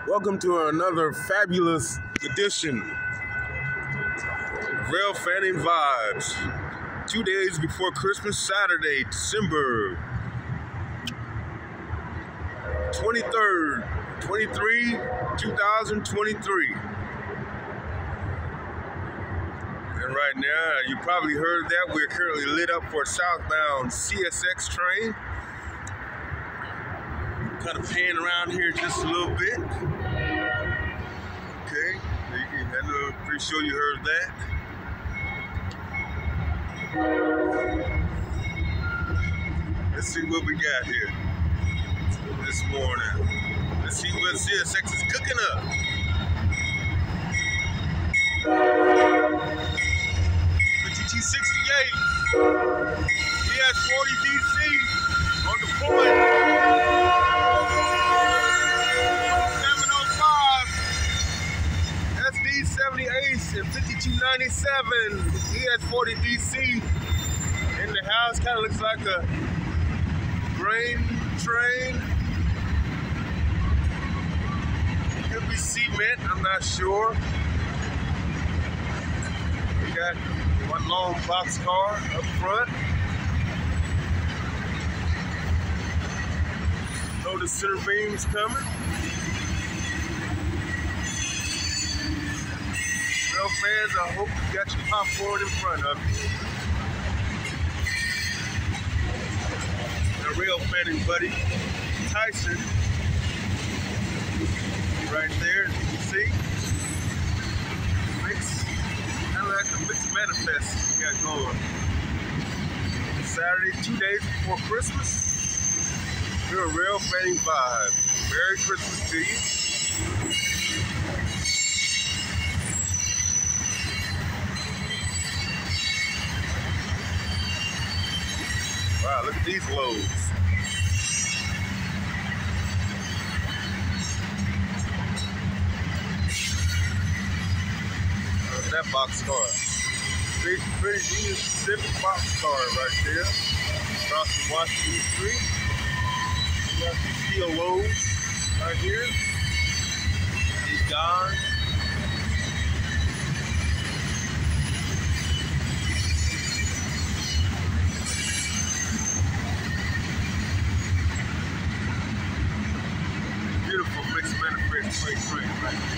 Welcome to another fabulous edition of Rail Fanning Vibes. 2 days before Christmas, Saturday, December 23rd, 2023. And right now, you probably heard that we're currently lit up for a southbound CSX train. Kind of pan around here just a little bit. Okay, I'm pretty sure you heard that. Let's see what we got here this morning. Let's see what CSX is cooking up. 5268. He has 40 DC on the point. 78 and 5297. He has 40 DC in the house. Kind of looks like a grain train. Could be cement, I'm not sure. We got one long box car up front. Know the center beam's coming. Well, fans, I hope you got your popcorn in front of you. The real fanning buddy, Tyson, right there, as you can see. Kind of like the mixed manifest we got going. Saturday, 2 days before Christmas. We're a real fanning vibe. Merry Christmas to you. Wow, look at these loads. That box car. Pretty Union Pacific box car right there. Crossing Washington Street. We got some steel loads right here. These guys. Beautiful mixed manifest freight train right there.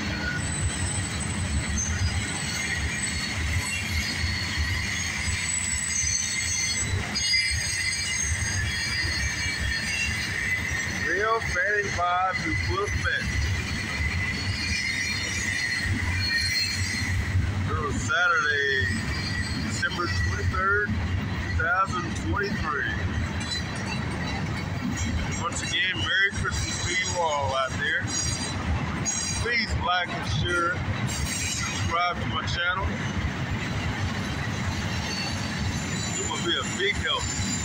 Real fanning vibes in full effect. It was Saturday, December 23rd, 2023. Once again, Merry Christmas to you all out there. Please like and share, subscribe to my channel. It will be a big help.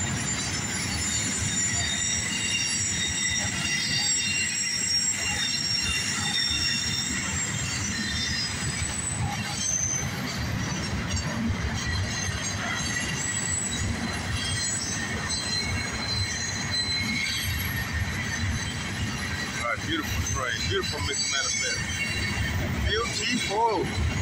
Beautiful train, beautiful mixed manifest. Beautiful.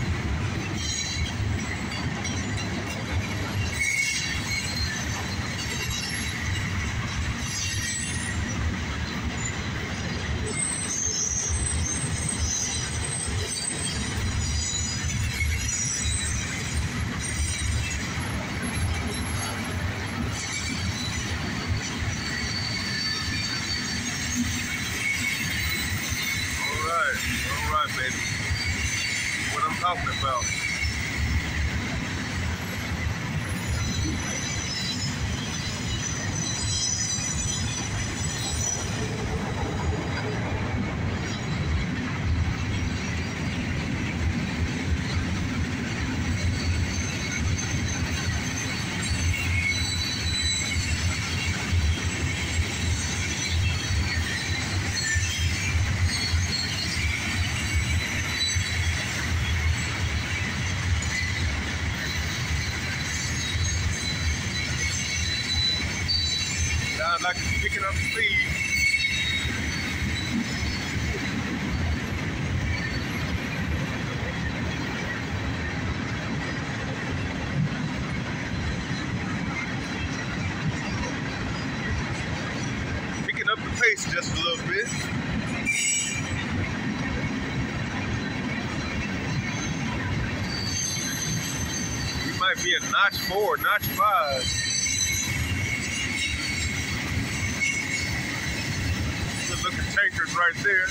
All right, baby. What I'm talking about. Sounds like it's picking up speed. just a little bit. We might be a notch 4, notch 5. Good looking tankers right there.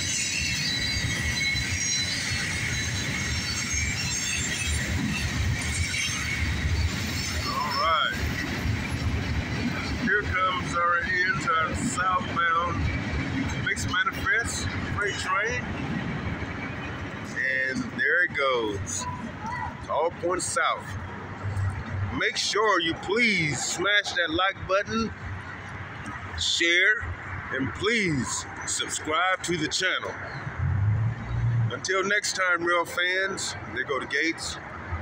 Here comes our into our southbound mixed manifest freight train. And there it goes. All points south. Make sure you please smash that like button, share, and please subscribe to the channel. Until next time, rail fans, there go the gates.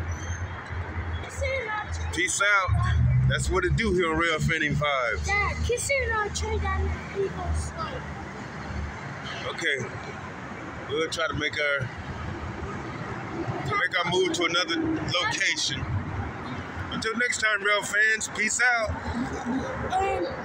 Peace out. That's what it do here on Rail Fanning Vibes. Dad, consider not trade down the people slope. Okay, we'll try to make our move to another location. Until next time, Rail fans, peace out.